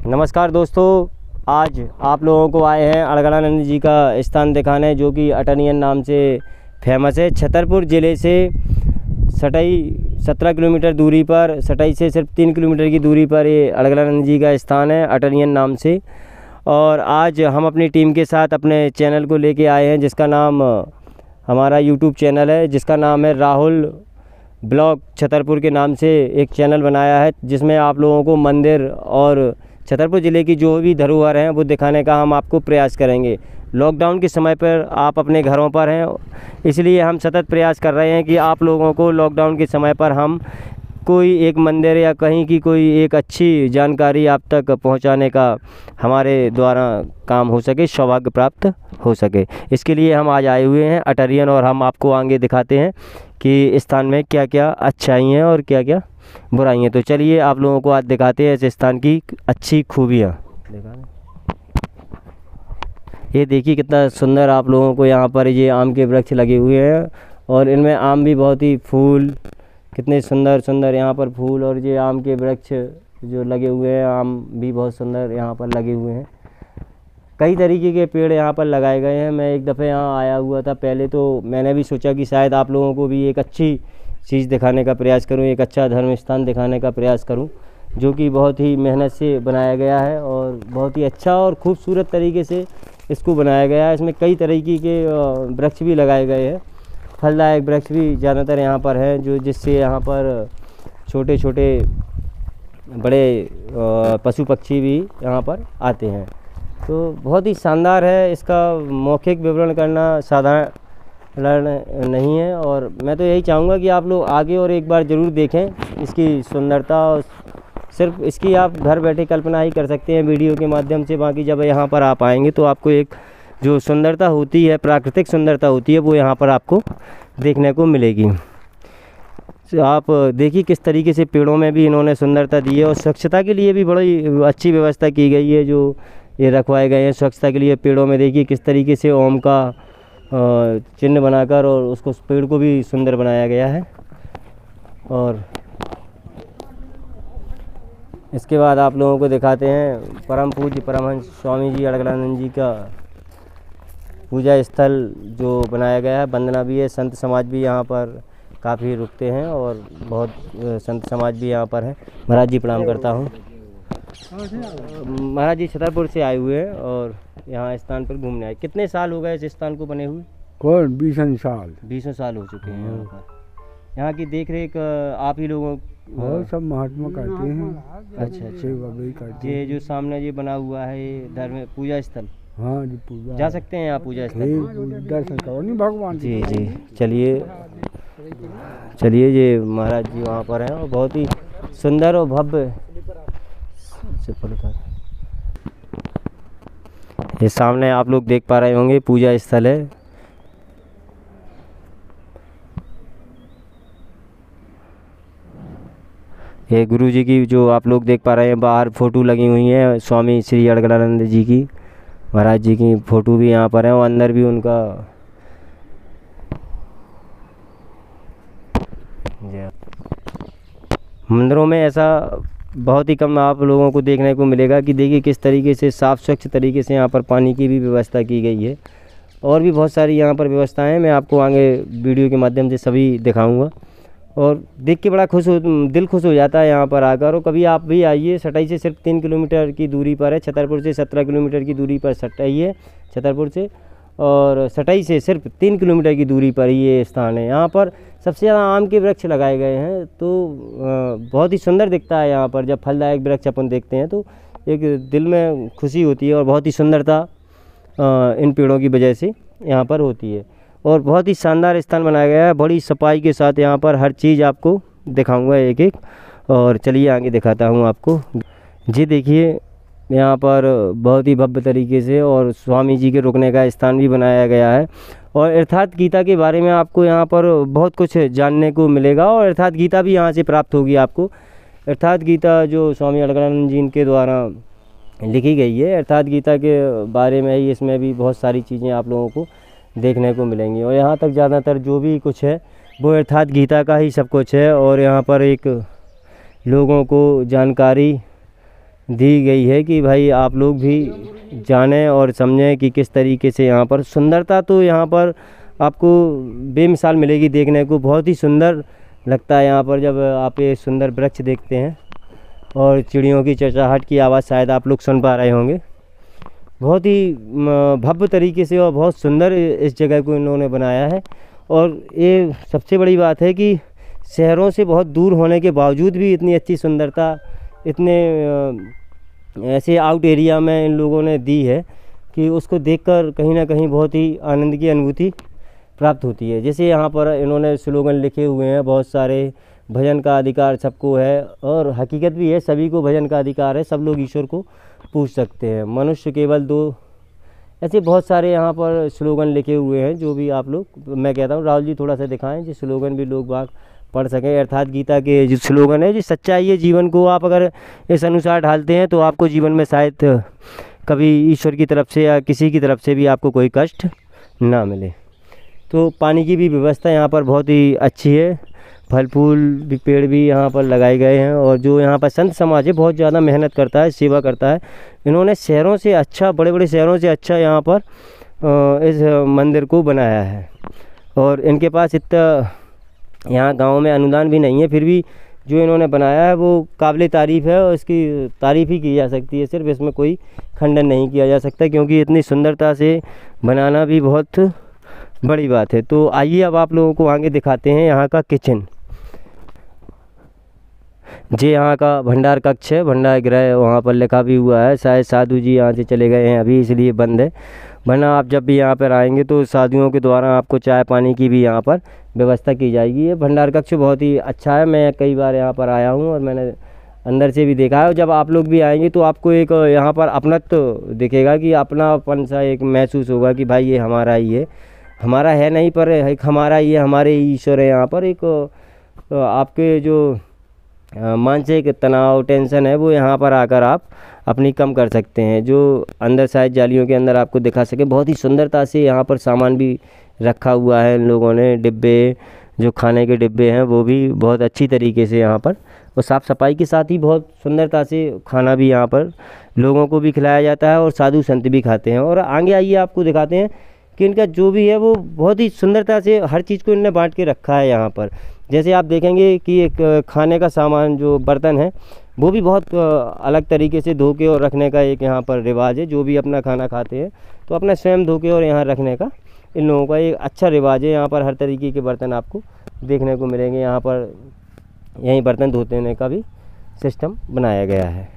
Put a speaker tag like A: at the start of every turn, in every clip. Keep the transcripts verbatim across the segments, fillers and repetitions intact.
A: नमस्कार दोस्तों, आज आप लोगों को आए हैं अड़गड़ानंद जी का स्थान दिखाने, जो कि अटनियन नाम से फेमस है। छतरपुर ज़िले से सटाई सत्रह किलोमीटर दूरी पर, सटाई से सिर्फ तीन किलोमीटर की दूरी पर ये अड़गड़ानंद जी का स्थान है अटनियन नाम से। और आज हम अपनी टीम के साथ अपने चैनल को लेके आए हैं, जिसका नाम हमारा यूट्यूब चैनल है, जिसका नाम है राहुल ब्लॉग छतरपुर के नाम से एक चैनल बनाया है, जिसमें आप लोगों को मंदिर और छतरपुर ज़िले की जो भी धरोहर हैं वो दिखाने का हम आपको प्रयास करेंगे। लॉकडाउन के समय पर आप अपने घरों पर हैं, इसलिए हम सतत प्रयास कर रहे हैं कि आप लोगों को लॉकडाउन के समय पर हम कोई एक मंदिर या कहीं की कोई एक अच्छी जानकारी आप तक पहुंचाने का हमारे द्वारा काम हो सके, सौभाग्य प्राप्त हो सके। इसके लिए हम आज आए हुए हैं अटरियन, और हम आपको आगे दिखाते हैं कि इस स्थान में क्या क्या अच्छाई हैं और क्या क्या बुराई हैं। तो चलिए आप लोगों को आज दिखाते हैं इस स्थान की अच्छी खूबियाँ। ये देखिए कितना सुंदर आप लोगों को यहाँ पर ये आम के वृक्ष लगे हुए हैं, और इनमें आम भी बहुत ही फूल, कितने सुंदर सुंदर यहाँ पर फूल, और ये आम के वृक्ष जो लगे हुए हैं, आम भी बहुत सुंदर यहाँ पर लगे हुए हैं। कई तरीके के पेड़ यहाँ पर लगाए गए हैं। मैं एक दफ़े यहाँ आया हुआ था पहले, तो मैंने भी सोचा कि शायद आप लोगों को भी एक अच्छी चीज़ दिखाने का प्रयास करूँ, एक अच्छा धर्म स्थान दिखाने का प्रयास करूँ, जो कि बहुत ही मेहनत से बनाया गया है और बहुत ही अच्छा और खूबसूरत तरीके से इसको बनाया गया है। इसमें कई तरीके के वृक्ष भी लगाए गए हैं, फलदायक वृक्ष भी ज़्यादातर यहाँ पर हैं, जो जिससे यहाँ पर छोटे छोटे बड़े पशु पक्षी भी यहाँ पर आते हैं। तो बहुत ही शानदार है। इसका मौखिक विवरण करना साधारण नहीं है, और मैं तो यही चाहूँगा कि आप लोग आगे और एक बार ज़रूर देखें इसकी सुंदरता। और सिर्फ इसकी आप घर बैठे कल्पना ही कर सकते हैं वीडियो के माध्यम से। बाकी जब यहाँ पर आप आएंगे तो आपको एक जो सुंदरता होती है, प्राकृतिक सुंदरता होती है, वो यहाँ पर आपको देखने को मिलेगी। तो आप देखिए किस तरीके से पेड़ों में भी इन्होंने सुंदरता दी है, और स्वच्छता के लिए भी बड़ी अच्छी व्यवस्था की गई है। जो ये रखवाए गए हैं स्वच्छता के लिए पेड़ों में, देखिए किस तरीके से ओम का चिन्ह बनाकर और उसको पेड़ को भी सुंदर बनाया गया है। और इसके बाद आप लोगों को दिखाते हैं परम पूज्य परमहंस स्वामी जी अड़गड़ानंद जी का पूजा स्थल जो बनाया गया है। वंदना भी है, संत समाज भी यहाँ पर काफ़ी रुकते हैं, और बहुत संत समाज भी यहाँ पर हैं। महाराज जी प्रणाम करता हूँ। महाराज जी छतरपुर से आए हुए हैं और यहाँ स्थान पर घूमने आए। कितने साल हो गए इस स्थान को बने हुए?
B: कौन बीसों साल
A: बीसों साल हो चुके हैं यहाँ पर। यहाँ की देख रेख आप ही लोगों
B: और सब महात्मा करते हैं।
A: अच्छा
B: सेवा भी करते
A: ये जो सामने ये बना हुआ है ये धर्म पूजा स्थल,
B: हाँ जी पूजा
A: जा सकते हैं आप पूजा स्थल?
B: दर्शन करो नहीं भगवान
A: जी जी चलिए चलिए ये महाराज जी वहाँ पर हैं, और बहुत ही सुंदर और भव्य। ये सामने आप लोग देख पा रहे होंगे पूजा स्थल है। ये गुरु जी की जो आप लोग देख पा रहे हैं बाहर फ़ोटो लगी हुई हैं, स्वामी श्री अड़गड़ानंद जी की, महाराज जी की फ़ोटो भी यहाँ पर है, और अंदर भी उनका मंदिरों में ऐसा बहुत ही कम आप लोगों को देखने को मिलेगा कि देखिए किस तरीके से साफ़ स्वच्छ तरीके से यहाँ पर पानी की भी व्यवस्था की गई है, और भी बहुत सारी यहाँ पर व्यवस्थाएं मैं आपको आगे वीडियो के माध्यम से सभी दिखाऊंगा। और देख के बड़ा खुश हो, दिल खुश हो जाता है यहाँ पर आकर। और कभी आप भी आइए, सटाई से सिर्फ तीन किलोमीटर की दूरी पर है, छतरपुर से सत्रह किलोमीटर की दूरी पर सटाई है छतरपुर से, और सटाई से सिर्फ तीन किलोमीटर की दूरी पर ये स्थान है। यहाँ पर सबसे ज़्यादा आम के वृक्ष लगाए गए हैं, तो बहुत ही सुंदर दिखता है यहाँ पर। जब फलदायक वृक्ष अपन देखते हैं तो एक दिल में खुशी होती है, और बहुत ही सुंदरता इन पेड़ों की वजह से यहाँ पर होती है। और बहुत ही शानदार स्थान बनाया गया है, बड़ी सफाई के साथ। यहाँ पर हर चीज़ आपको दिखाऊंगा एक एक, और चलिए आगे दिखाता हूँ आपको। जी देखिए यहाँ पर बहुत ही भव्य तरीके से और स्वामी जी के रुकने का स्थान भी बनाया गया है। और अर्थात गीता के बारे में आपको यहाँ पर बहुत कुछ जानने को मिलेगा, और अर्थात गीता भी यहाँ से प्राप्त होगी आपको। अर्थात गीता जो स्वामी अड़गड़ानंद जी के द्वारा लिखी गई है, अर्थात गीता के बारे में ही इसमें भी बहुत सारी चीज़ें आप लोगों को देखने को मिलेंगी। और यहाँ तक ज़्यादातर जो भी कुछ है वो अर्थात गीता का ही सब कुछ है। और यहाँ पर एक लोगों को जानकारी दी गई है कि भाई आप लोग भी जानें और समझें कि किस तरीके से यहाँ पर सुंदरता तो यहाँ पर आपको बेमिसाल मिलेगी देखने को। बहुत ही सुंदर लगता है यहाँ पर जब आप ये सुंदर वृक्ष देखते हैं और चिड़ियों की चहचहाहट की आवाज़ शायद आप लोग सुन पा रहे होंगे। बहुत ही भव्य तरीके से और बहुत सुंदर इस जगह को इन्होंने बनाया है। और ये सबसे बड़ी बात है कि शहरों से बहुत दूर होने के बावजूद भी इतनी अच्छी सुंदरता इतने ऐसे आउट एरिया में इन लोगों ने दी है कि उसको देखकर कहीं ना कहीं बहुत ही आनंद की अनुभूति प्राप्त होती है। जैसे यहाँ पर इन्होंने स्लोगन लिखे हुए हैं बहुत सारे, भजन का अधिकार सबको है, और हकीकत भी है, सभी को भजन का अधिकार है, सब लोग ईश्वर को पूज सकते हैं, मनुष्य केवल दो, ऐसे बहुत सारे यहाँ पर स्लोगन लिखे हुए हैं जो भी आप लोग, मैं कहता हूँ राहुल जी थोड़ा सा दिखाएं जो स्लोगन भी लोग बाग पढ़ सकें। अर्थात गीता के जो स्लोगन है, जो सच्चाई है, जीवन को आप अगर इस अनुसार ढालते हैं तो आपको जीवन में शायद कभी ईश्वर की तरफ से या किसी की तरफ से भी आपको कोई कष्ट ना मिले। तो पानी की भी व्यवस्था यहाँ पर बहुत ही अच्छी है, फल फूल भी पेड़ भी यहाँ पर लगाए गए हैं। और जो यहाँ पर संत समाज है बहुत ज़्यादा मेहनत करता है, सेवा करता है। इन्होंने शहरों से अच्छा, बड़े बड़े शहरों से अच्छा यहाँ पर इस मंदिर को बनाया है। और इनके पास इतना यहाँ गांव में अनुदान भी नहीं है, फिर भी जो इन्होंने बनाया है वो काबिल तारीफ़ है और इसकी तारीफ़ ही की जा सकती है, सिर्फ इसमें कोई खंडन नहीं किया जा सकता, क्योंकि इतनी सुंदरता से बनाना भी बहुत बड़ी बात है। तो आइए अब आप लोगों को आगे दिखाते हैं यहाँ का किचन। जे यहाँ का भंडार कक्ष है, भंडार गृह वहाँ पर लिखा भी हुआ है। शायद साधु जी यहाँ से चले गए हैं अभी, इसलिए बंद है, वरना आप जब भी यहाँ पर आएंगे तो साधुओं के द्वारा आपको चाय पानी की भी यहाँ पर व्यवस्था की जाएगी। ये भंडार कक्ष बहुत ही अच्छा है, मैं कई बार यहाँ पर आया हूँ और मैंने अंदर से भी देखा है। और जब आप लोग भी आएंगे तो आपको एक यहाँ पर अपनत्व तो दिखेगा कि अपनापन सा एक महसूस होगा कि भाई ये हमारा ही है, हमारा है नहीं पर एक हमारा ये हमारे ईश्वर है। यहाँ पर एक आपके जो मानसिक तनाव टेंशन है वो यहाँ पर आकर आप अपनी कम कर सकते हैं। जो अंदर शायद जालियों के अंदर आपको दिखा सके, बहुत ही सुंदरता से यहाँ पर सामान भी रखा हुआ है इन लोगों ने, डिब्बे जो खाने के डिब्बे हैं वो भी बहुत अच्छी तरीके से यहाँ पर, और साफ़ सफाई के साथ ही बहुत सुंदरता से खाना भी यहाँ पर लोगों को भी खिलाया जाता है और साधु संत भी खाते हैं। और आगे आइए आपको दिखाते हैं कि इनका जो भी है वो बहुत ही सुंदरता से हर चीज़ को इन्होंने बांट के रखा है यहाँ पर। जैसे आप देखेंगे कि एक खाने का सामान जो बर्तन है वो भी बहुत अलग तरीके से धो के और रखने का एक यहाँ पर रिवाज है। जो भी अपना खाना खाते हैं तो अपना स्वयं धो के और यहाँ रखने का इन लोगों का एक अच्छा रिवाज है। यहाँ पर हर तरीके के बर्तन आपको देखने को मिलेंगे, यहाँ पर यहीं बर्तन धोने का भी सिस्टम बनाया गया है।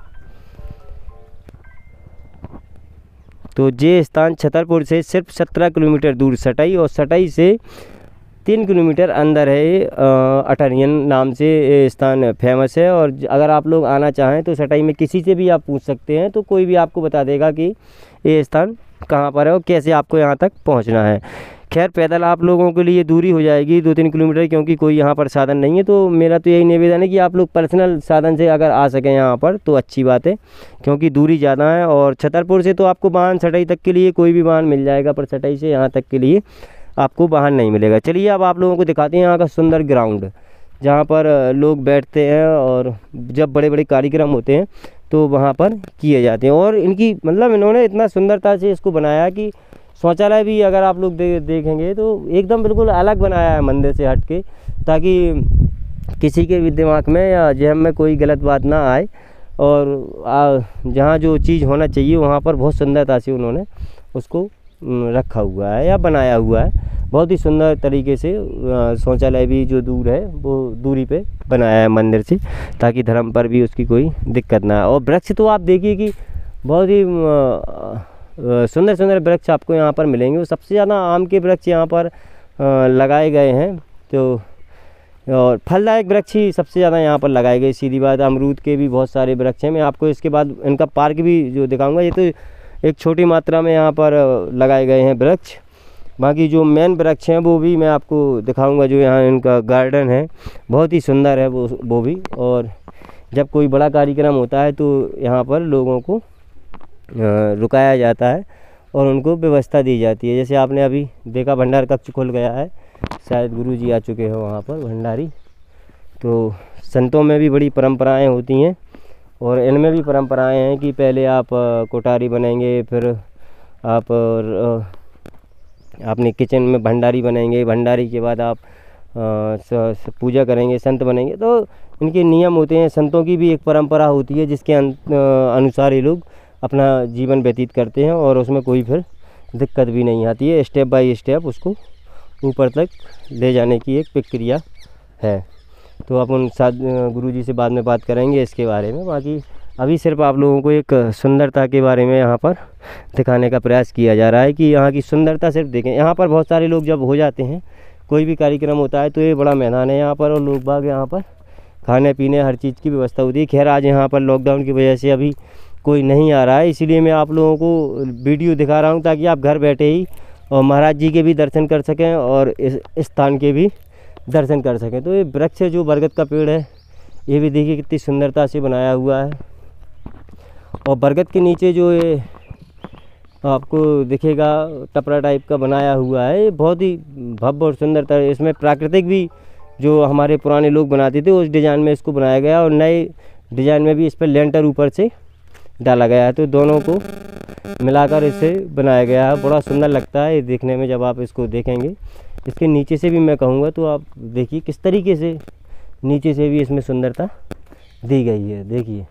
A: तो ये स्थान छतरपुर से सिर्फ सत्रह किलोमीटर दूर सटाई और सटाई से तीन किलोमीटर अंदर है। अटरियन नाम से ये स्थान फेमस है। और अगर आप लोग आना चाहें तो सटाई में किसी से भी आप पूछ सकते हैं, तो कोई भी आपको बता देगा कि ये स्थान कहाँ पर है और कैसे आपको यहाँ तक पहुँचना है। खैर पैदल आप लोगों के लिए दूरी हो जाएगी दो तीन किलोमीटर, क्योंकि कोई यहाँ पर साधन नहीं है। तो मेरा तो यही निवेदन है कि आप लोग पर्सनल साधन से अगर आ सकें यहाँ पर तो अच्छी बात है, क्योंकि दूरी ज़्यादा है। और छतरपुर से तो आपको वाहन सटाई तक के लिए कोई भी वाहन मिल जाएगा, पर सटाई से यहाँ तक के लिए आपको वाहन नहीं मिलेगा। चलिए अब आप लोगों को दिखाते हैं यहाँ का सुंदर ग्राउंड, जहाँ पर लोग बैठते हैं और जब बड़े बड़े कार्यक्रम होते हैं तो वहाँ पर किए जाते हैं। और इनकी मतलब इन्होंने इतना सुंदरता से इसको बनाया कि शौचालय भी अगर आप लोग दे, देखेंगे तो एकदम बिल्कुल अलग बनाया है मंदिर से हट के, ताकि किसी के भी दिमाग में या जहन में कोई गलत बात ना आए। और जहाँ जो चीज़ होना चाहिए वहाँ पर बहुत सुंदरता से उन्होंने उसको रखा हुआ है या बनाया हुआ है। बहुत ही सुंदर तरीके से शौचालय भी जो दूर है वो दूरी पे बनाया है मंदिर से, ताकि धर्म पर भी उसकी कोई दिक्कत ना आए। और वृक्ष तो आप देखिए कि बहुत ही सुंदर सुंदर वृक्ष आपको यहाँ पर मिलेंगे। सबसे ज़्यादा आम के वृक्ष यहाँ पर लगाए गए हैं, तो और फलदायक वृक्ष ही सबसे ज़्यादा यहाँ पर लगाए गए। सीधी बात, अमरूद के भी बहुत सारे वृक्ष हैं। मैं आपको इसके बाद इनका पार्क भी जो दिखाऊंगा, ये तो एक छोटी मात्रा में यहाँ पर लगाए गए हैं वृक्ष। बाकी जो मेन वृक्ष हैं वो भी मैं आपको दिखाऊंगा, जो यहाँ इनका गार्डन है बहुत ही सुंदर है वो वो भी। और जब कोई बड़ा कार्यक्रम होता है तो यहाँ पर लोगों को रुकाया जाता है और उनको व्यवस्था दी जाती है। जैसे आपने अभी देखा भंडार कक्ष खुल गया है, शायद गुरु जी आ चुके हैं वहाँ पर भंडारी। तो संतों में भी बड़ी परंपराएं होती हैं और इनमें भी परंपराएं हैं कि पहले आप कोठारी बनेंगे, फिर आप अपने किचन में भंडारी बनेंगे, भंडारी के बाद आप पूजा करेंगे, संत बनेंगे। तो इनके नियम होते हैं, संतों की भी एक परंपरा होती है जिसके अनुसार ये लोग अपना जीवन व्यतीत करते हैं और उसमें कोई फिर दिक्कत भी नहीं आती है। स्टेप बाय स्टेप उसको ऊपर तक ले जाने की एक प्रक्रिया है। तो अपन साथ गुरुजी से बाद में बात करेंगे इसके बारे में। बाकी अभी सिर्फ आप लोगों को एक सुंदरता के बारे में यहाँ पर दिखाने का प्रयास किया जा रहा है कि यहाँ की सुंदरता सिर्फ देखें। यहाँ पर बहुत सारे लोग जब हो जाते हैं, कोई भी कार्यक्रम होता है, तो ये बड़ा मैदान है यहाँ पर और लोग बाग यहाँ पर खाने पीने हर चीज़ की व्यवस्था होती है। खैर आज यहाँ पर लॉकडाउन की वजह से अभी कोई नहीं आ रहा है, इसीलिए मैं आप लोगों को वीडियो दिखा रहा हूँ ताकि आप घर बैठे ही और महाराज जी के भी दर्शन कर सकें और इस स्थान के भी दर्शन कर सकें। तो ये वृक्ष है जो बरगद का पेड़ है, ये भी देखिए कितनी सुंदरता से बनाया हुआ है। और बरगद के नीचे जो ये आपको दिखेगा टपरा टाइप का बनाया हुआ है, ये बहुत ही भव्य और सुंदरता है। इसमें प्राकृतिक भी जो हमारे पुराने लोग बनाते थे उस डिज़ाइन में इसको बनाया गया और नए डिज़ाइन में भी इस पर लेंटर ऊपर से डाला गया है। तो दोनों को मिलाकर इसे बनाया गया है, बड़ा सुंदर लगता है ये देखने में जब आप इसको देखेंगे। इसके नीचे से भी मैं कहूँगा तो आप देखिए किस तरीके से नीचे से भी इसमें सुंदरता दी गई है। देखिए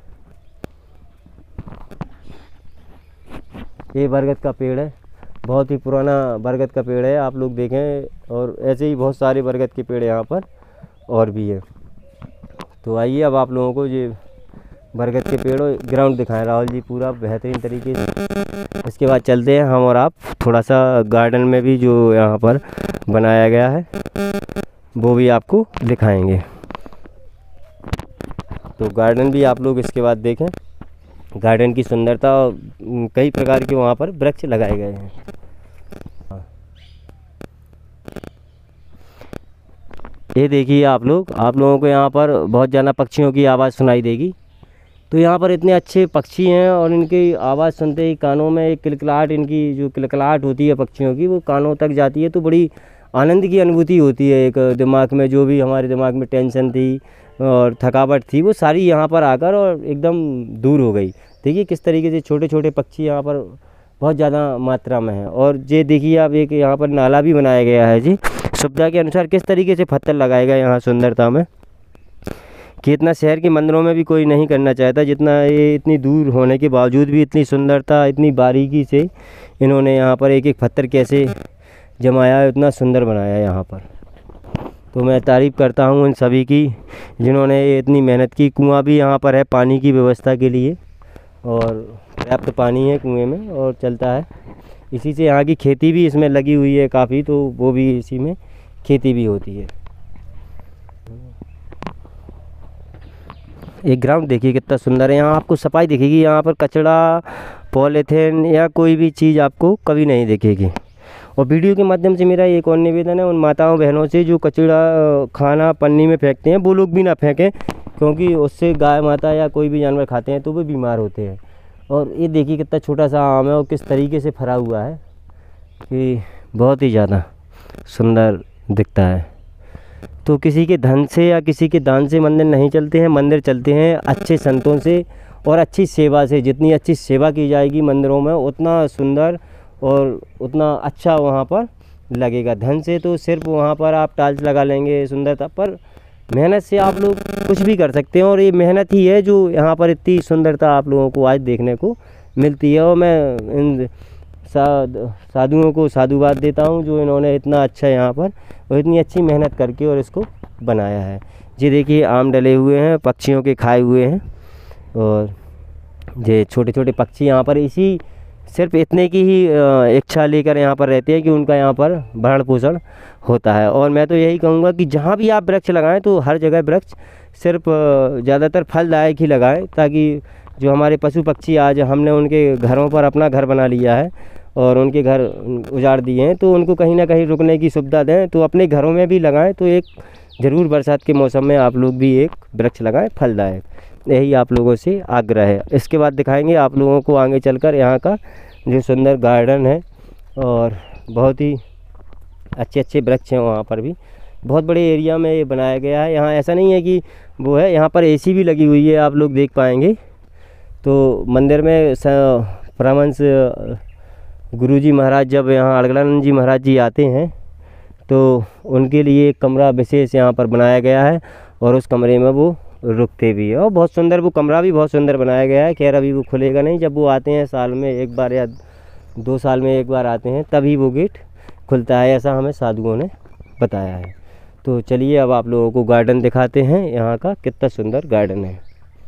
A: ये बरगद का पेड़ है, बहुत ही पुराना बरगद का पेड़ है, आप लोग देखें। और ऐसे ही बहुत सारे बरगद के पेड़ यहाँ पर और भी है। तो आइए अब आप लोगों को ये बरगद के पेड़ और ग्राउंड दिखाएं राहुल जी पूरा बेहतरीन तरीके से। इसके बाद चलते हैं हम और आप थोड़ा सा गार्डन में भी जो यहाँ पर बनाया गया है वो भी आपको दिखाएंगे। तो गार्डन भी आप लोग इसके बाद देखें, गार्डन की सुंदरता और कई प्रकार के वहाँ पर वृक्ष लगाए गए हैं। ये देखिए आप लोग आप लोगों को यहाँ पर बहुत ज़्यादा पक्षियों की आवाज़ सुनाई देगी। तो यहाँ पर इतने अच्छे पक्षी हैं और इनकी आवाज़ सुनते ही कानों में एक किलकिलाहट, इनकी जो किलकिलाहट होती है पक्षियों की वो कानों तक जाती है। तो बड़ी आनंद की अनुभूति होती है एक दिमाग में, जो भी हमारे दिमाग में टेंशन थी और थकावट थी वो सारी यहाँ पर आकर और एकदम दूर हो गई। देखिए किस तरीके से छोटे छोटे पक्षी यहाँ पर बहुत ज़्यादा मात्रा में हैं। और ये देखिए आप एक यहाँ पर नाला भी बनाया गया है जी, सुविधा के अनुसार किस तरीके से पत्थर लगाए गए यहाँ सुंदरता में, कि इतना शहर के मंदिरों में भी कोई नहीं करना चाहता जितना ये इतनी दूर होने के बावजूद भी इतनी सुंदरता इतनी बारीकी से इन्होंने यहाँ पर एक एक पत्थर कैसे जमाया है, इतना सुंदर बनाया है यहाँ पर। तो मैं तारीफ़ करता हूँ उन सभी की जिन्होंने इतनी मेहनत की। कुआं भी यहाँ पर है पानी की व्यवस्था के लिए और पर्याप्त पानी है कुएं में और चलता है। इसी से यहाँ की खेती भी इसमें लगी हुई है काफ़ी, तो वो भी इसी में खेती भी होती है। एक ग्राउंड देखिए कितना सुंदर है, यहाँ आपको सफाई दिखेगी, यहाँ पर कचरा पॉलीथीन या कोई भी चीज़ आपको कभी नहीं दिखेगी। और वीडियो के माध्यम से मेरा एक और निवेदन है उन माताओं बहनों से जो कचरा खाना पन्नी में फेंकते हैं वो लोग भी ना फेंकें, क्योंकि उससे गाय माता या कोई भी जानवर खाते हैं तो वो बीमार होते हैं। और ये देखिए कितना छोटा सा आम है और किस तरीके से फरा हुआ है कि बहुत ही ज़्यादा सुंदर दिखता है। तो किसी के धन से या किसी के दान से मंदिर नहीं चलते हैं, मंदिर चलते हैं अच्छे संतों से और अच्छी सेवा से। जितनी अच्छी सेवा की जाएगी मंदिरों में उतना सुंदर और उतना अच्छा वहाँ पर लगेगा। धन से तो सिर्फ वहाँ पर आप टाइल्स लगा लेंगे सुंदरता, पर मेहनत से आप लोग कुछ भी कर सकते हैं और ये मेहनत ही है जो यहाँ पर इतनी सुंदरता आप लोगों को आज देखने को मिलती है। और मैं इन साधुओं को साधुवाद देता हूँ जो इन्होंने इतना अच्छा यहाँ पर और इतनी अच्छी मेहनत करके और इसको बनाया है। ये देखिए आम डले हुए हैं, पक्षियों के खाए हुए हैं और ये छोटे छोटे पक्षी यहाँ पर इसी सिर्फ इतने की ही इच्छा लेकर यहाँ पर रहते हैं कि उनका यहाँ पर भरण पोषण होता है। और मैं तो यही कहूँगा कि जहाँ भी आप वृक्ष लगाएं तो हर जगह वृक्ष सिर्फ ज़्यादातर फलदायक ही लगाएं, ताकि जो हमारे पशु पक्षी आज हमने उनके घरों पर अपना घर बना लिया है और उनके घर उजाड़ दिए हैं तो उनको कहीं ना कहीं रुकने की सुविधा दें। तो अपने घरों में भी लगाएं। तो एक ज़रूर बरसात के मौसम में आप लोग भी एक वृक्ष लगाएं फलदायक, यही आप लोगों से आग्रह है। इसके बाद दिखाएंगे आप लोगों को आगे चलकर यहाँ का जो सुंदर गार्डन है और बहुत ही अच्छे अच्छे वृक्ष हैं। वहाँ पर भी बहुत बड़े एरिया में ये बनाया गया है। यहाँ ऐसा नहीं है कि वो है, यहाँ पर एसी भी लगी हुई है, आप लोग देख पाएंगे तो मंदिर में परमहंस गुरुजी महाराज जब यहाँ अड़गड़ानंद जी महाराज जी आते हैं तो उनके लिए एक कमरा विशेष यहाँ पर बनाया गया है और उस कमरे में वो रुकते भी है। और बहुत सुंदर वो कमरा भी बहुत सुंदर बनाया गया है। खैर अभी वो खुलेगा नहीं, जब वो आते हैं साल में एक बार या दो साल में एक बार आते हैं तभी वो गेट खुलता है, ऐसा हमें साधुओं ने बताया है। तो चलिए अब आप लोगों को गार्डन दिखाते हैं, यहाँ का कितना सुंदर गार्डन है।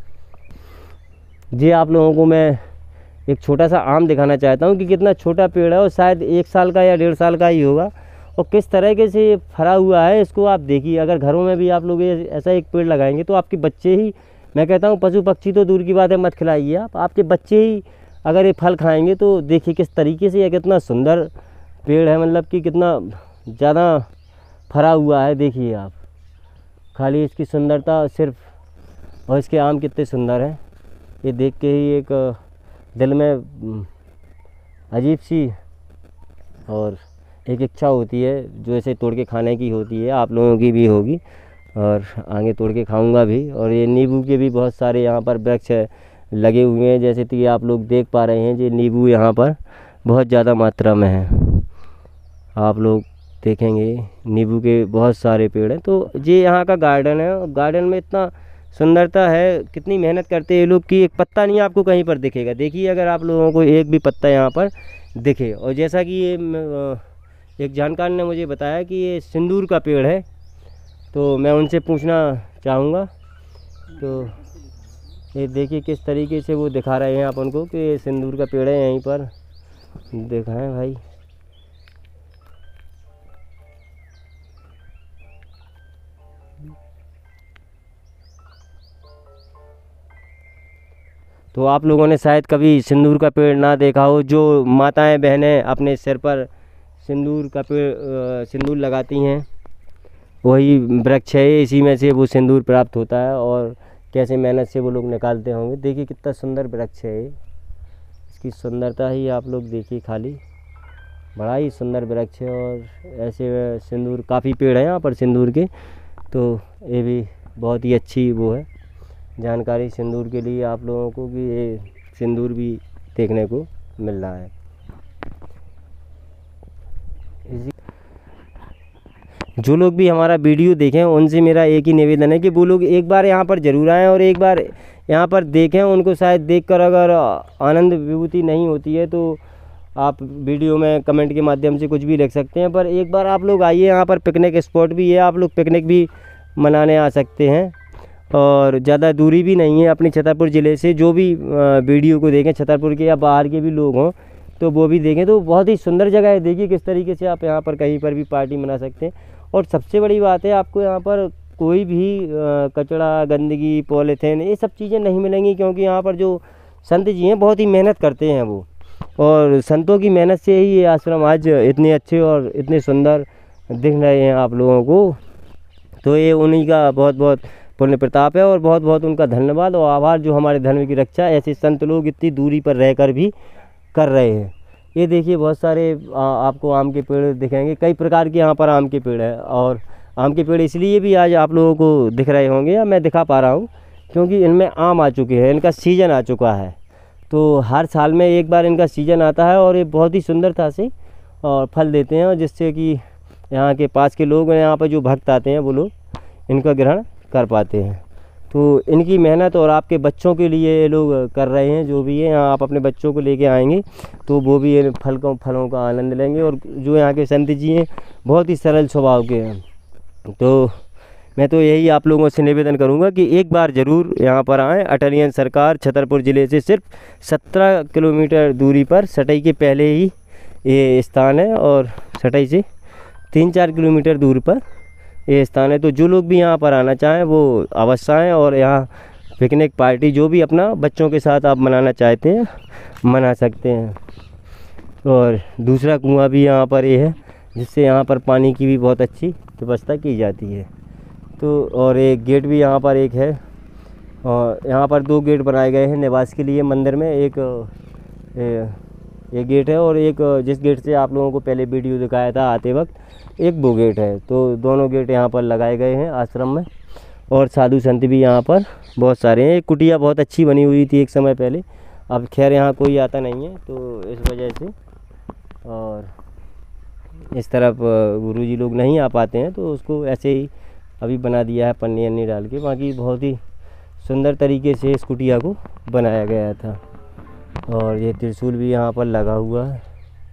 A: जी आप लोगों को मैं एक छोटा सा आम दिखाना चाहता हूँ कि कितना छोटा पेड़ है और शायद एक साल का या डेढ़ साल का ही होगा और किस तरीके से ये फरा हुआ है। इसको आप देखिए, अगर घरों में भी आप लोग ये ऐसा एक पेड़ लगाएंगे तो आपके बच्चे ही, मैं कहता हूँ पशु पक्षी तो दूर की बात है मत खिलाइए आप, आपके बच्चे ही अगर ये फल खाएंगे तो देखिए किस तरीके से ये कितना सुंदर पेड़ है, मतलब कि कितना ज़्यादा फरा हुआ है। देखिए आप खाली इसकी सुंदरता सिर्फ, और इसके आम कितने सुंदर हैं ये देख के ही एक दिल में अजीब सी और एक इच्छा होती है जो ऐसे तोड़ के खाने की होती है। आप लोगों की भी होगी और आगे तोड़ के खाऊंगा भी। और ये नींबू के भी बहुत सारे यहाँ पर वृक्ष लगे हुए हैं, जैसे कि आप लोग देख पा रहे हैं। ये नींबू यहाँ पर बहुत ज़्यादा मात्रा में है, आप लोग देखेंगे नींबू के बहुत सारे पेड़ हैं। तो ये यहाँ का गार्डन है, गार्डन में इतना सुंदरता है, कितनी मेहनत करते हैं ये लोग कि एक पत्ता नहीं आपको कहीं पर दिखेगा। देखिए अगर आप लोगों को एक भी पत्ता यहाँ पर दिखे। और जैसा कि ये एक जानकार ने मुझे बताया कि ये सिंदूर का पेड़ है, तो मैं उनसे पूछना चाहूँगा। तो ये देखिए किस तरीके से वो दिखा रहे हैं अपन को कि ये सिंदूर का पेड़ है, यहीं पर दिखाएं भाई। तो आप लोगों ने शायद कभी सिंदूर का पेड़ ना देखा हो। जो माताएं बहनें अपने सिर पर सिंदूर का पेड़ सिंदूर लगाती हैं वही वृक्ष है, इसी में से वो सिंदूर प्राप्त होता है और कैसे मेहनत से वो लोग निकालते होंगे। देखिए कितना सुंदर वृक्ष है, इसकी सुंदरता ही आप लोग देखिए, खाली बड़ा ही सुंदर वृक्ष है। और ऐसे सिंदूर काफ़ी पेड़ हैं यहाँ पर सिंदूर के, तो ये भी बहुत ही अच्छी वो है जानकारी सिंदूर के लिए आप लोगों को कि ये सिंदूर भी देखने को मिल रहा है। जो लोग भी हमारा वीडियो देखें उनसे मेरा एक ही निवेदन है कि वो लोग एक बार यहाँ पर ज़रूर आएँ और एक बार यहाँ पर देखें। उनको शायद देखकर अगर आनंद विभूति नहीं होती है तो आप वीडियो में कमेंट के माध्यम से कुछ भी लिख सकते हैं, पर एक बार आप लोग आइए। यहाँ पर पिकनिक स्पॉट भी है, आप लोग पिकनिक भी मनाने आ सकते हैं और ज़्यादा दूरी भी नहीं है अपनी छतरपुर ज़िले से। जो भी वीडियो को देखें छतरपुर के या बाहर के भी लोग हों तो वो भी देखें, तो बहुत ही सुंदर जगह है। देखिए किस तरीके से आप यहाँ पर कहीं पर भी पार्टी मना सकते हैं। और सबसे बड़ी बात है आपको यहाँ पर कोई भी कचरा, गंदगी, पॉलीथीन ये सब चीज़ें नहीं मिलेंगी, क्योंकि यहाँ पर जो संत जी हैं बहुत ही मेहनत करते हैं वो, और संतों की मेहनत से ही ये आश्रम आज इतने अच्छे और इतने सुंदर दिख रहे हैं आप लोगों को। तो ये उन्हीं का बहुत बहुत पुण्य प्रताप है और बहुत बहुत उनका धन्यवाद और आभार जो हमारे धर्म की रक्षा ऐसे संत लोग इतनी दूरी पर रहकर भी कर रहे हैं। ये देखिए बहुत सारे आ, आपको आम के पेड़ दिखेंगे, कई प्रकार के यहाँ पर आम के पेड़ है। और आम के पेड़ इसलिए भी आज आप लोगों को दिख रहे होंगे या मैं दिखा पा रहा हूँ क्योंकि इनमें आम आ चुके हैं, इनका सीज़न आ चुका है। तो हर साल में एक बार इनका सीज़न आता है और ये बहुत ही सुंदरता से और फल देते हैं, और जिससे कि यहाँ के पास के लोग, यहाँ पर जो भक्त आते हैं वो लोग इनका ग्रहण कर पाते हैं। तो इनकी मेहनत और आपके बच्चों के लिए ये लोग कर रहे हैं। जो भी है यहाँ आप अपने बच्चों को लेके आएंगे तो वो भी इन फल को फलों का आनंद लेंगे। और जो यहाँ के संत जी हैं बहुत ही सरल स्वभाव के हैं। तो मैं तो यही आप लोगों से निवेदन करूँगा कि एक बार ज़रूर यहाँ पर आएँ। अटलियन सरकार छतरपुर ज़िले से सिर्फ सत्रह किलोमीटर दूरी पर सटई के पहले ही ये स्थान है और सटई से तीन चार किलोमीटर दूर पर ये स्थान है। तो जो लोग भी यहाँ पर आना चाहें वो अवश्य आएँ और यहाँ पिकनिक पार्टी जो भी अपना बच्चों के साथ आप मनाना चाहते हैं मना सकते हैं। और दूसरा कुआं भी यहाँ पर ये है जिससे यहाँ पर पानी की भी बहुत अच्छी व्यवस्था की जाती है। तो और एक गेट भी यहाँ पर एक है, और यहाँ पर दो गेट बनाए गए हैं निवास के लिए मंदिर में। एक ये गेट है और एक जिस गेट से आप लोगों को पहले वीडियो दिखाया था आते वक्त, एक वो गेट है। तो दोनों गेट यहाँ पर लगाए गए हैं आश्रम में। और साधु संत भी यहाँ पर बहुत सारे हैं। कुटिया बहुत अच्छी बनी हुई थी एक समय पहले, अब खैर यहाँ कोई आता नहीं है तो इस वजह से, और इस तरफ गुरुजी लोग नहीं आ पाते हैं तो उसको ऐसे ही अभी बना दिया है पन्नी अन्नी डाल के। बाकी बहुत ही सुंदर तरीके से इस कुटिया को बनाया गया था। और ये त्रिशूल भी यहाँ पर लगा हुआ है।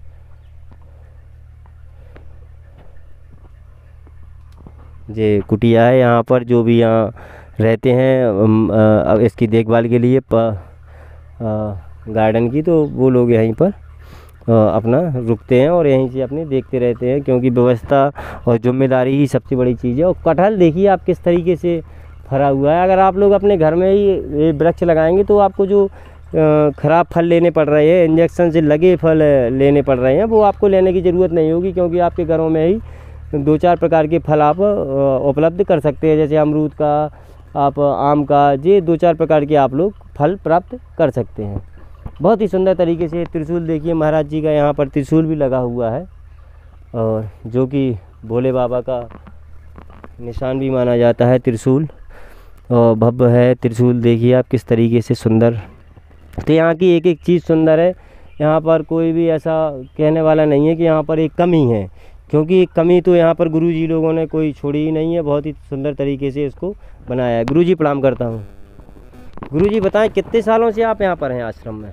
A: ये कुटिया है, यहाँ पर जो भी यहाँ रहते हैं अब इसकी देखभाल के लिए गार्डन की, तो वो लोग यहीं पर अपना रुकते हैं और यहीं से अपने देखते रहते हैं, क्योंकि व्यवस्था और जिम्मेदारी ही सबसे बड़ी चीज़ है। और कटहल देखिए आप किस तरीके से फरा हुआ है। अगर आप लोग अपने घर में ही ये वृक्ष लगाएंगे तो आपको जो ख़राब फल लेने पड़ रहे हैं, इंजेक्शन से लगे फल लेने पड़ रहे हैं, वो आपको लेने की ज़रूरत नहीं होगी, क्योंकि आपके घरों में ही दो चार प्रकार के फल आप उपलब्ध कर सकते हैं। जैसे अमरूद का, आप आम का, ये दो चार प्रकार के आप लोग फल प्राप्त कर सकते हैं। बहुत ही सुंदर तरीके से त्रिशूल देखिए महाराज जी का, यहाँ पर त्रिशूल भी लगा हुआ है और जो कि भोले बाबा का निशान भी माना जाता है त्रिशूल, और भव्य है त्रिशूल। देखिए आप किस तरीके से सुंदर। तो यहाँ की एक एक चीज़ सुंदर है। यहाँ पर कोई भी ऐसा कहने वाला नहीं है कि यहाँ पर एक कमी है, क्योंकि कमी तो यहाँ पर गुरुजी लोगों ने कोई छोड़ी ही नहीं है। बहुत ही सुंदर तरीके से इसको बनाया है। गुरुजी प्रणाम करता हूँ। गुरुजी बताएं कितने सालों से आप यहाँ पर हैं आश्रम में?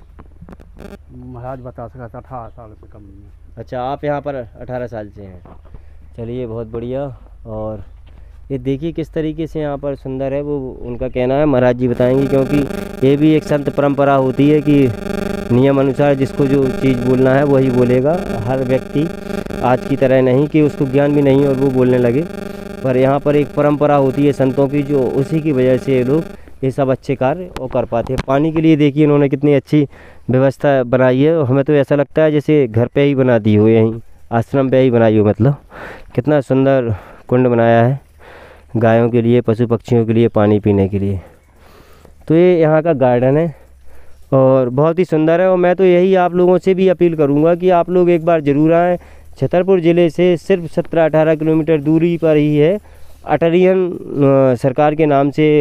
B: महाराज बता सका था अठारह साल से कम नहीं।
A: अच्छा, आप यहाँ पर अठारह साल से हैं। चलिए बहुत बढ़िया। और ये देखिए किस तरीके से यहाँ पर सुंदर है, वो उनका कहना है, महाराज जी बताएंगे, क्योंकि ये भी एक संत परंपरा होती है कि नियम अनुसार जिसको जो चीज़ बोलना है वही बोलेगा। हर व्यक्ति आज की तरह नहीं कि उसको ज्ञान भी नहीं और वो बोलने लगे, पर यहाँ पर एक परंपरा होती है संतों की, जो उसी की वजह से ये लोग ये सब अच्छे कार्य वो कर पाते हैं। पानी के लिए देखिए इन्होंने कितनी अच्छी व्यवस्था बनाई है। हमें तो ऐसा लगता है जैसे घर पे ही बना दी हो, यहीं आश्रम पे ही बनाई हो। मतलब कितना सुंदर कुंड बनाया है गायों के लिए, पशु पक्षियों के लिए पानी पीने के लिए। तो ये यहाँ का गार्डन है और बहुत ही सुंदर है। और मैं तो यही आप लोगों से भी अपील करूँगा कि आप लोग एक बार ज़रूर आएँ। छतरपुर ज़िले से सिर्फ सत्रह अठारह किलोमीटर दूरी पर ही है अटरियन सरकार के नाम से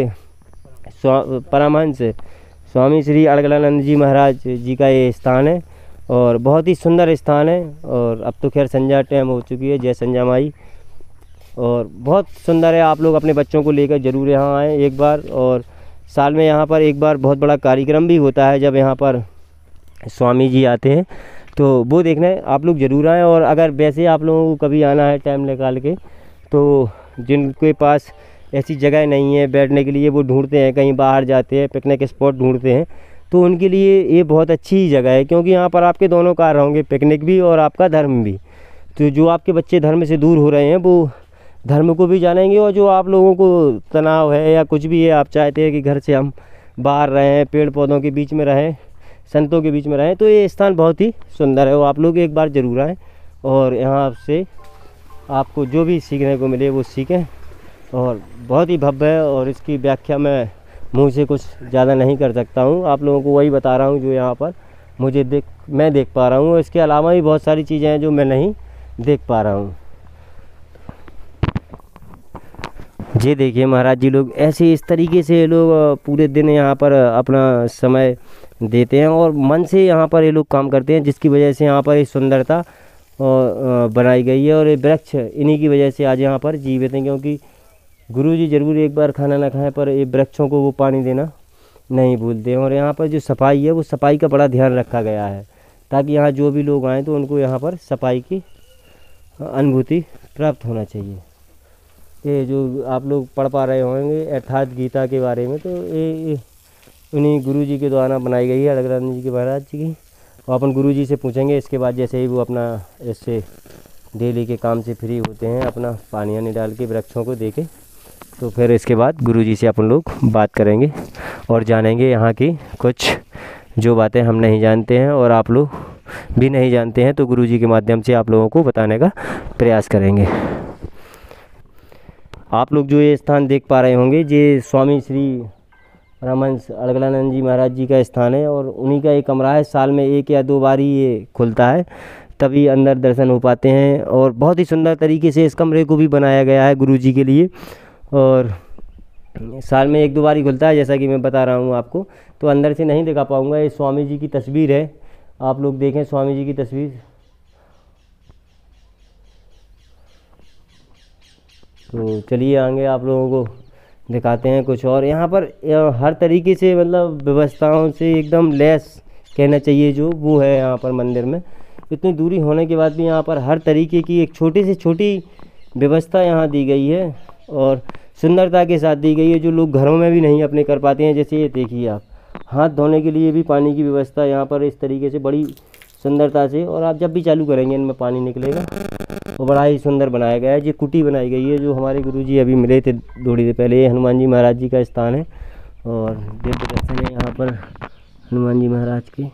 A: परमहंस स्वामी श्री अलगलानंद जी महाराज जी का ये स्थान है और बहुत ही सुंदर स्थान है। और अब तो खैर संध्या टाइम हो चुकी है, जय संध्या माई, और बहुत सुंदर है। आप लोग अपने बच्चों को लेकर ज़रूर यहाँ आएँ एक बार। और साल में यहाँ पर एक बार बहुत बड़ा कार्यक्रम भी होता है, जब यहाँ पर स्वामी जी आते हैं, तो वो देखने आप लोग ज़रूर आएँ। और अगर वैसे आप लोगों को कभी आना है टाइम निकाल के, तो जिनके पास ऐसी जगह नहीं है बैठने के लिए, वो ढूंढते हैं, कहीं बाहर जाते हैं, पिकनिक स्पॉट ढूंढते हैं, तो उनके लिए ये बहुत अच्छी जगह है, क्योंकि यहाँ पर आपके दोनों कार्य होंगे, पिकनिक भी और आपका धर्म भी। तो जो आपके बच्चे धर्म से दूर हो रहे हैं वो धर्म को भी जानेंगे, और जो आप लोगों को तनाव है या कुछ भी है, आप चाहते हैं कि घर से हम बाहर रहें, पेड़ पौधों के बीच में रहें, संतों के बीच में रहें, तो ये स्थान बहुत ही सुंदर है। वो आप लोग एक बार ज़रूर आएँ और यहाँ से आपको जो भी सीखने को मिले वो सीखें। और बहुत ही भव्य है, और इसकी व्याख्या मैं मुँह से कुछ ज़्यादा नहीं कर सकता हूँ। आप लोगों को वही बता रहा हूँ जो यहाँ पर मुझे देख मैं देख पा रहा हूँ। इसके अलावा भी बहुत सारी चीज़ें हैं जो मैं नहीं देख पा रहा हूँ। ये देखिए महाराज जी लोग ऐसे इस तरीके से ये लोग पूरे दिन यहाँ पर अपना समय देते हैं और मन से यहाँ पर ये लोग काम करते हैं, जिसकी वजह से यहाँ पर ये सुंदरता और बनाई गई है। और ये वृक्ष इन्हीं की वजह से आज यहाँ पर जीवित हैं, क्योंकि गुरुजी ज़रूर एक बार खाना ना खाएं पर ये वृक्षों को वो पानी देना नहीं भूलते हैं। और यहाँ पर जो सफाई है वो सफाई का बड़ा ध्यान रखा गया है, ताकि यहाँ जो भी लोग आएँ तो उनको यहाँ पर सफाई की अनुभूति प्राप्त होना चाहिए। ये जो आप लोग पढ़ पा रहे होंगे अर्थात गीता के बारे में, तो ये उन्हीं गुरुजी के द्वारा बनाई गई है, अलगलानंद जी के महाराज जी की। और अपन गुरुजी से पूछेंगे इसके बाद, जैसे ही वो अपना इससे डेली के काम से फ्री होते हैं, अपना पानी वानी डाल के वृक्षों को देके, तो फिर इसके बाद गुरुजी से अपन लोग बात करेंगे और जानेंगे यहाँ की कुछ जो बातें हम नहीं जानते हैं और आप लोग भी नहीं जानते हैं, तो गुरुजी के माध्यम से आप लोगों को बताने का प्रयास करेंगे। आप लोग जो ये स्थान देख पा रहे होंगे, ये स्वामी श्री परमहंस अलगलानंद जी महाराज जी का स्थान है और उन्हीं का एक कमरा है। साल में एक या दो बार ही ये खुलता है, तभी अंदर दर्शन हो पाते हैं। और बहुत ही सुंदर तरीके से इस कमरे को भी बनाया गया है गुरुजी के लिए। और साल में एक दो बार ही खुलता है, जैसा कि मैं बता रहा हूँ आपको। तो अंदर से नहीं दिखा पाऊँगा। ये स्वामी जी की तस्वीर है, आप लोग देखें स्वामी जी की तस्वीर। तो चलिए आगे आप लोगों को दिखाते हैं कुछ और। यहाँ पर हर तरीके से मतलब व्यवस्थाओं से एकदम लैस कहना चाहिए जो वो है यहाँ पर मंदिर में। इतनी दूरी होने के बाद भी यहाँ पर हर तरीके की एक छोटी से छोटी व्यवस्था यहाँ दी गई है और सुंदरता के साथ दी गई है, जो लोग घरों में भी नहीं अपने कर पाते हैं। जैसे ये देखिए आप, हाथ धोने के लिए भी पानी की व्यवस्था यहाँ पर इस तरीके से बड़ी सुंदरता से, और आप जब भी चालू करेंगे इनमें पानी निकलेगा। वो बड़ा ही सुंदर बनाया गया है। ये कुटी बनाई गई है जो हमारे गुरुजी अभी मिले थे थोड़ी देर पहले। ये हनुमान जी महाराज जी का स्थान है और दिव्य दर्शन है यहाँ पर हनुमान जी महाराज के,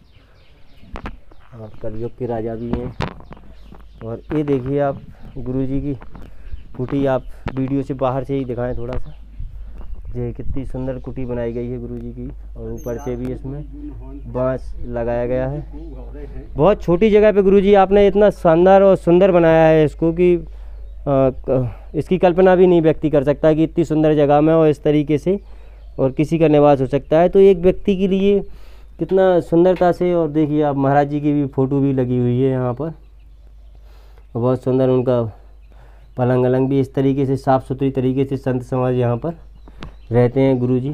A: और कलयुग के राजा भी हैं। और ये देखिए आप गुरुजी की कुटी, आप वीडियो से बाहर से ही दिखाएं थोड़ा सा। ये कितनी सुंदर कुटी बनाई गई है गुरुजी की, और ऊपर से भी इसमें बांस लगाया गया है। बहुत छोटी जगह पे गुरुजी आपने इतना शानदार और सुंदर बनाया है इसको कि आ, इसकी कल्पना भी नहीं व्यक्ति कर सकता कि इतनी सुंदर जगह में और इस तरीके से और किसी का निवास हो सकता है। तो एक व्यक्ति के लिए कितना सुंदरता से। और देखिए आप महाराज जी की भी फ़ोटो भी लगी हुई है यहाँ पर, बहुत सुंदर उनका पलंग अलंग भी इस तरीके से साफ़ सुथरी तरीके से संत समाज यहाँ पर रहते हैं गुरुजी,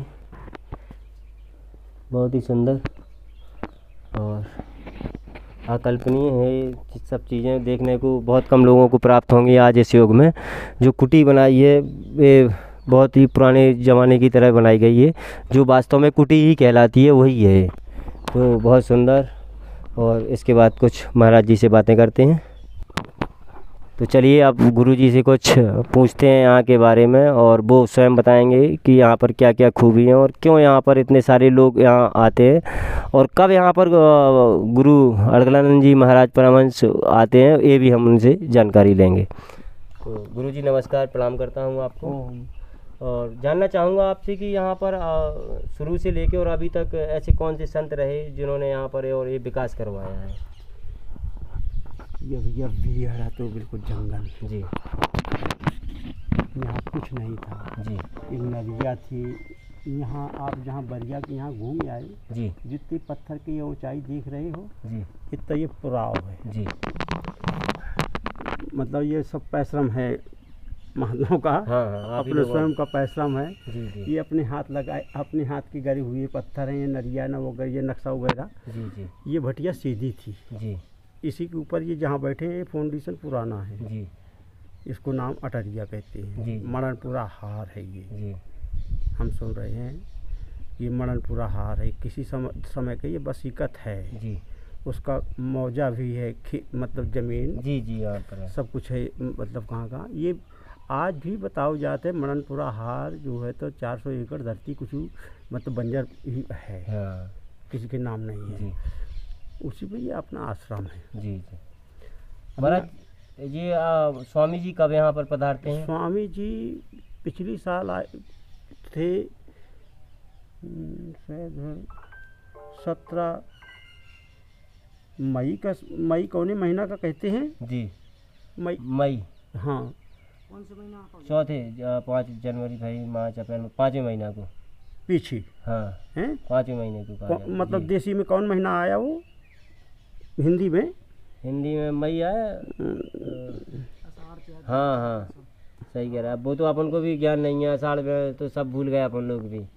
A: बहुत ही सुंदर और अकल्पनीय है। ये सब चीज़ें देखने को बहुत कम लोगों को प्राप्त होंगी आज इस युग में। जो कुटी बनाई है ये बहुत ही पुराने ज़माने की तरह बनाई गई है, जो वास्तव में कुटी ही कहलाती है वही है। तो बहुत सुंदर। और इसके बाद कुछ महाराज जी से बातें करते हैं। तो चलिए आप गुरुजी से कुछ पूछते हैं यहाँ के बारे में, और वो स्वयं बताएंगे कि यहाँ पर क्या क्या खूबी हैं और क्यों यहाँ पर इतने सारे लोग यहाँ आते हैं, और कब यहाँ पर गुरु अलगलानंद जी महाराज परमहंस आते हैं, ये भी हम उनसे जानकारी लेंगे। तो गुरुजी नमस्कार, प्रणाम करता हूँ आपको। और जानना चाहूँगा आपसे कि यहाँ पर शुरू से लेके और अभी तक ऐसे कौन से संत रहे जिन्होंने यहाँ पर और ये विकास करवाया है।
B: ये भैया बिहारा तो बिल्कुल जंगल
A: जी,
B: यहाँ कुछ नहीं था
A: जी।
B: एक नदिया थी यहाँ, आप जहाँ बरिया के यहाँ घूम आए
A: जी,
B: जितनी पत्थर की ऊंचाई देख रहे हो
A: जी,
B: इतना ये पुराव है
A: जी।
B: मतलब ये सब परिश्रम है महात्माओं का।
A: हाँ, हाँ,
B: अपने स्वयं का परिश्रम है।
A: जी, जी,
B: ये अपने हाथ लगाए, अपने हाथ की गढ़े हुए पत्थर हैं, ये नदिया न वगैरह, ये नक्शा वगैरह।
A: जी, जी,
B: ये भटिया सीधी थी,
A: जी,
B: इसी के ऊपर ये जहाँ बैठे हैं ये फाउंडेशन पुराना है।
A: जी,
B: इसको नाम अटरिया कहते
A: जी,
B: हैं।
A: जी।
B: मरणपुरा हार है ये,
A: जी,
B: हम सुन रहे हैं। ये मरणपुरा हार है, किसी समय समय का ये बसीकत है।
A: जी,
B: उसका मौजा भी है, खे मतलब ज़मीन
A: जी, जी, यहाँ पर है।
B: सब कुछ है। मतलब कहाँ कहाँ ये आज भी बताओ जाते हैं। मरणपुरा हार जो है तो चार सौ एकड़ धरती कुछ मतलब बंजर ही है,
A: हाँ,
B: किसी के नाम नहीं है।
A: जी,
B: उसी पे ये अपना आश्रम है।
A: जी, जी। महाराज ये आ, स्वामी जी कब यहाँ पर पधारते हैं।
B: स्वामी जी पिछली साल आए थे, शायद सत्रह मई का, मई कौने महीना का कहते हैं
A: जी,
B: मई
A: मई,
B: हाँ
A: चौथे आ, पाँच जनवरी भाई मार्च अप्रैल पाँचवें महीना को,
B: पीछे
A: हाँ,
B: हैं।
A: पाँचवें महीने को कहा जाता है।
B: मतलब
A: जी।
B: देसी में कौन महीना आया वो हिंदी में?
A: हिंदी में मई आया। हाँ, हाँ, सही कह रहा है। वो तो अपन को भी ज्ञान नहीं है, अषाढ़ में तो सब भूल गए अपन लोग भी।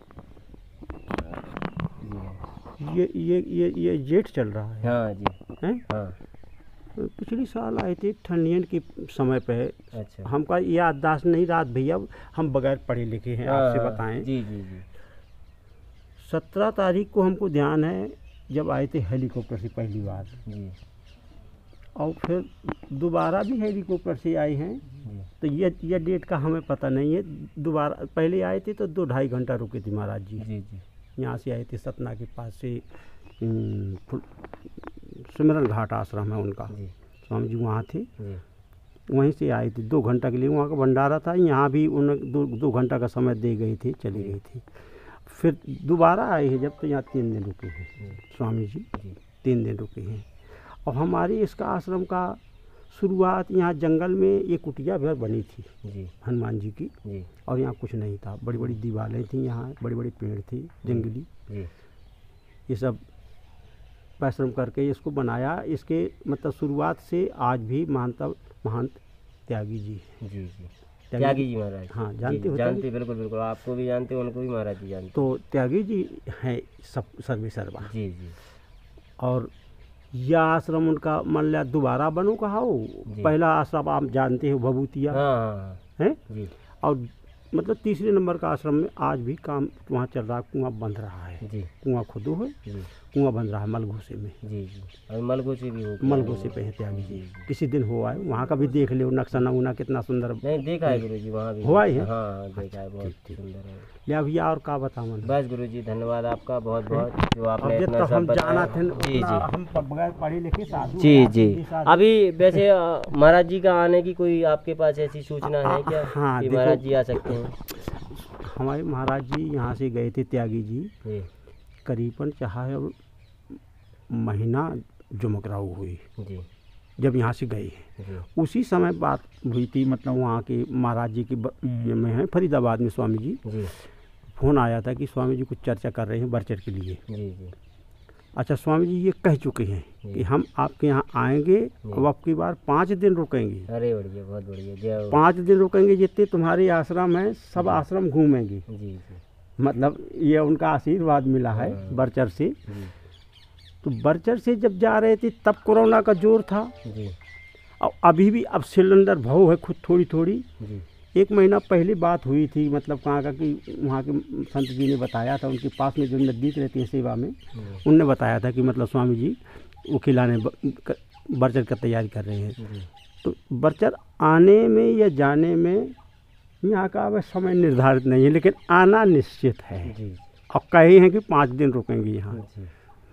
B: ये ये ये ये जेठ चल रहा है।
A: हाँ जी,
B: हैं?
A: हाँ,
B: पिछली साल आए थे ठंडियन के समय पे।
A: अच्छा,
B: हमका याददाश्त नहीं रात भैया, हम बगैर पढ़े लिखे हैं,
A: हाँ,
B: आपसे
A: हाँ,
B: बताएं।
A: जी, जी, जी,
B: सत्रह तारीख को हमको ध्यान है जब आए थे हेलीकॉप्टर से पहली बार,
A: जी,
B: और फिर दोबारा भी हेलीकॉप्टर से आए हैं।
A: जी,
B: तो ये ये डेट का हमें पता नहीं है। दोबारा पहले आए थे तो दो ढाई घंटा रुके थे महाराज जी।
A: जी, जी,
B: यहाँ से आए थे सतना के पास से, अम, फुल- सिमरन घाट आश्रम है उनका,
A: जी,
B: स्वामी जी वहाँ थे।
A: जी,
B: वहीं से आए थे दो घंटा के लिए, वहाँ का भंडारा था। यहाँ भी उन दो दो घंटा का समय दे गए थे, चले गए थे। फिर दोबारा आए हैं जब, तो यहाँ तीन दिन रुके हैं स्वामी जी,
A: जी,
B: तीन दिन रुके हैं। और हमारी इसका आश्रम का शुरुआत यहाँ जंगल में ये कुटिया घर बनी थी
A: जी
B: हनुमान जी की,
A: जी
B: और यहाँ कुछ नहीं था। बड़ी बड़ी दीवारें थी, यहाँ बड़े बड़े पेड़ थे जंगली,
A: जी
B: ये सब परिश्रम करके इसको बनाया। इसके मतलब शुरुआत से आज भी महानता महंत त्यागी जी
A: जी जी त्यागी जी महाराज।
B: हाँ,
A: जी,
B: जानते हो
A: जानते
B: त्यागी?
A: बिल्कुल बिल्कुल, आपको भी जानते हो, उनको भी महाराज जी जानते।
B: तो त्यागी जी हैं सब सर्वे सर्वा।
A: जी जी
B: और यह आश्रम उनका मान लिया दोबारा बनो कहा हो।
A: जी।
B: पहला आश्रम आप जानते हो भभूतिया
A: हाँ हाँ हाँ
B: है,
A: जी
B: और मतलब तीसरे नंबर का आश्रम में आज भी काम वहाँ चल रहा है। कुआं बंध रहा है,
A: जी
B: कुआं खुदो है,
A: जी
B: कुआं बंध रहा है मलघोसे में।
A: जी जी अभी मलगोसे भी हो गया।
B: मलघोसे पे है त्यागी जी।
A: जी, जी।
B: किसी दिन हो आए, वहाँ का भी देख लो नक्शा नमूना कितना सुंदर।
A: नहीं देखा है गुरु जी, वहाँ भी
B: हुआ ही है?
A: हाँ हाँ देखा है, बहुत सुंदर है।
B: लिया भैया और का बताऊँ।
A: बस गुरु जी धन्यवाद आपका बहुत बहुत, जो
B: अब
A: आपने
B: जब
A: इतना
B: तक
A: सब
B: हम जाना
A: बताया।
B: थे
A: जी
B: उतना
A: जी
B: हम बगैर पढ़े लिखे साधु
A: जी
B: हैं, आप
A: जी
B: भी साधु।
A: अभी वैसे अ, महाराज जी का आने की कोई आपके पास ऐसी सूचना है क्या
B: हाँ,
A: कि
B: देखो-
A: महाराज जी आ सकते हैं?
B: हमारे महाराज जी यहाँ से गए थे त्यागी जी,
A: जी
B: करीबन चाहे अब महीना जुमकराऊ हुई
A: जी
B: जब यहाँ से गए।
A: जी
B: उसी समय बात हुई थी, मतलब वहाँ के महाराज जी के ब- में है फरीदाबाद में स्वामी जी,
A: जी
B: फ़ोन आया था कि स्वामी जी कुछ चर्चा कर रहे हैं बरचर के लिए।
A: जी जी
B: अच्छा, स्वामी जी ये कह चुके हैं कि हम आपके यहाँ आएंगे, अब आपकी बार पाँच दिन रुकेंगे।
A: अरे बढ़िया, बहुत बढ़िया, जय हो।
B: पाँच दिन रुकेंगे, जितने तुम्हारे आश्रम हैं सब आश्रम घूमेंगे।
A: जी जी
B: मतलब ये उनका आशीर्वाद मिला है
A: हाँ।
B: बरचर से।
A: जी
B: तो बरचर से जब जा रहे थे तब कोरोना का जोर था,
A: जी
B: और अभी भी अब सिलेंडर भाव है खुद थोड़ी थोड़ी।
A: जी
B: एक महीना पहले बात हुई थी, मतलब कहाँ का कि वहाँ के संत जी ने बताया था, उनके पास में जो नज़दीक रहती है सेवा में, उनने बताया था कि मतलब स्वामी जी वो खिलाने ब- क- बरचर का तैयारी कर रहे हैं।
A: जी
B: तो बरचर आने में या जाने में यहाँ का अब समय निर्धारित नहीं है, लेकिन आना निश्चित है।
A: जी
B: अब कहे हैं कि पाँच दिन रुकेंगे यहाँ।
A: जी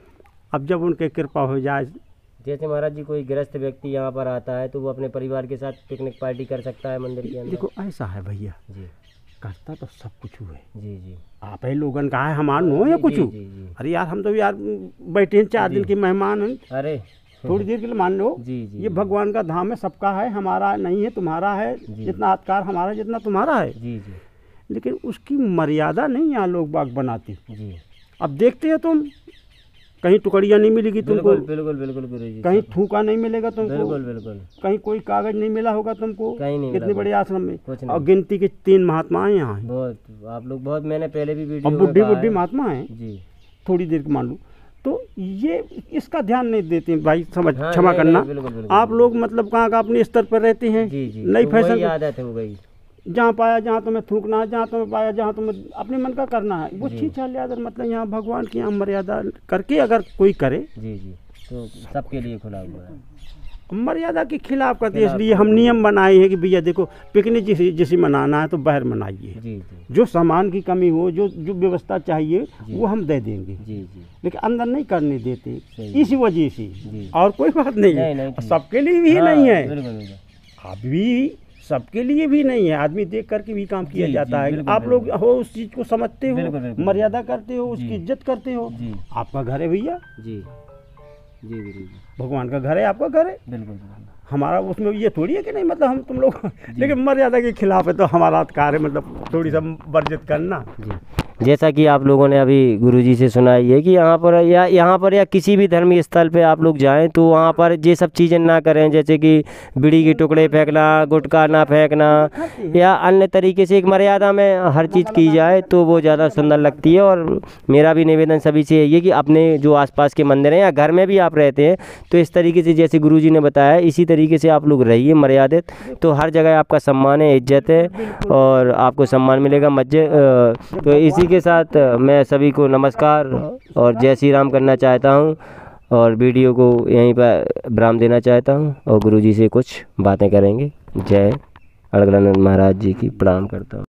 B: अब जब उनके कृपा हो जाए,
A: जैसे महाराज जी कोई गृहस्थ व्यक्ति यहाँ पर आता है तो वो अपने परिवार के साथ पिकनिक पार्टी कर सकता है मंदिर के अंदर?
B: देखो ऐसा है भैया,
A: जी
B: करता तो सब कुछ हुए,
A: जी जी
B: आप ही लोगन का है, हमार नो या
A: जी,
B: कुछ।
A: जी, जी, जी।
B: अरे यार हम तो यार बैठे हैं, चार दिन के मेहमान हैं,
A: अरे
B: थोड़ी देर के लिए मान लो।
A: जी जी
B: ये भगवान का धाम है, सबका है, हमारा नहीं है, तुम्हारा है।
A: जी।
B: जितना अधिकार हमारा जितना तुम्हारा है,
A: जी जी
B: लेकिन उसकी मर्यादा नहीं यहाँ लोग बाग बनाते।
A: जी
B: अब देखते हो तुम, कहीं टुकड़ियाँ नहीं मिलेगी तुमको,
A: बिल्कुल बिल्कुल बिल्कुल गुरु जी,
B: कहीं थूका नहीं मिलेगा तुमको,
A: बिल्कुल बिल्कुल
B: कहीं कोई कागज नहीं मिला होगा तुमको,
A: कहीं नहीं
B: कितने
A: मिला
B: बड़े आश्रम में।
A: कुछ
B: और
A: नहीं।
B: गिनती के तीन महात्मा हैं यहाँ,
A: बहुत, आप लोग बहुत, मैंने पहले भी
B: और
A: वीडियो में
B: बुढ़ी
A: कहा
B: बुढ़ी
A: है।
B: महात्मा हैं,
A: जी
B: थोड़ी देर के मान लो। तो ये इसका ध्यान नहीं देते हैं भाई, समझ
A: हाँ,
B: क्षमा
A: नहीं,
B: करना।
A: नहीं, बिल्कुल, बिल्कुल,
B: आप लोग मतलब कहाँ का अपने स्तर पर रहते हैं,
A: जी जी
B: नई
A: तो वही
B: फैशन,
A: आदत हो गई।
B: जहाँ पाया जहाँ तुम्हें थूकना है, जहाँ तुम्हें पाया जहाँ तुम्हें अपने मन का करना है, वो ठीक चल जाता। मतलब यहाँ भगवान की यहाँ मर्यादा करके अगर कोई करे,
A: जी जी तो सबके लिए खुला हुआ है।
B: मर्यादा के खिलाफ करते हैं।
A: खिलाफ
B: इसलिए हम नियम बनाए हैं कि भैया देखो, पिकनिक जिसे जिसे मनाना है तो बाहर मनाइए,
A: जी जी
B: जो सामान की कमी हो, जो जो व्यवस्था चाहिए वो हम दे देंगे,
A: जी जी
B: लेकिन अंदर नहीं करने देते।
A: सही।
B: इसी वजह से,
A: जी।
B: और कोई बात नहीं
A: नहीं, नहीं,
B: है।
A: ठीक।
B: सबके लिए भी
A: हाँ,
B: नहीं है,
A: बिल्कुल बिल्कुल
B: अभी सबके लिए भी नहीं है। आदमी देख करके भी काम किया
A: जी,
B: जाता
A: जी,
B: है।
A: बिल्कुल,
B: आप लोग हो उस चीज़ को समझते
A: बिल्कुल,
B: हो,
A: बिल्कुल।
B: मर्यादा करते हो, उसकी
A: जी।
B: इज्जत करते हो।
A: जी
B: आपका घर है भैया,
A: जी जी गुरु जी
B: भगवान का घर है, आपका घर है,
A: बिल्कुल बिल्कुल
B: हमारा उसमें ये थोड़ी है कि नहीं, मतलब हम तुम लोग लेकिन मर्यादा के खिलाफ है तो हमारा अधिकार है, मतलब थोड़ी सा वर्जित करना।
A: जी जैसा कि आप लोगों ने अभी गुरुजी से सुना ही है कि यहाँ पर या यहाँ पर या किसी भी धर्मीय स्थल पे आप लोग जाएं तो वहाँ पर ये सब चीज़ें ना करें, जैसे कि बीड़ी के टुकड़े फेंकना, गुटखा ना फेंकना, या अन्य तरीके से एक मर्यादा में हर चीज़ की जाए तो वो ज़्यादा सुंदर लगती है। और मेरा भी निवेदन सभी से यही है कि अपने जो आसपास के मंदिर हैं या घर में भी आप रहते हैं तो इस तरीके से जैसे गुरुजी ने बताया इसी तरीके से आप लोग रहिए मर्यादित, तो हर जगह आपका सम्मान है, इज्जत है और आपको सम्मान मिलेगा। मस्जिद तो इसी के साथ मैं सभी को नमस्कार और जय श्री राम करना चाहता हूं और वीडियो को यहीं पर विराम देना चाहता हूं और गुरुजी से कुछ बातें करेंगे। जय अलगलानंद महाराज जी की प्रणाम करता हूं।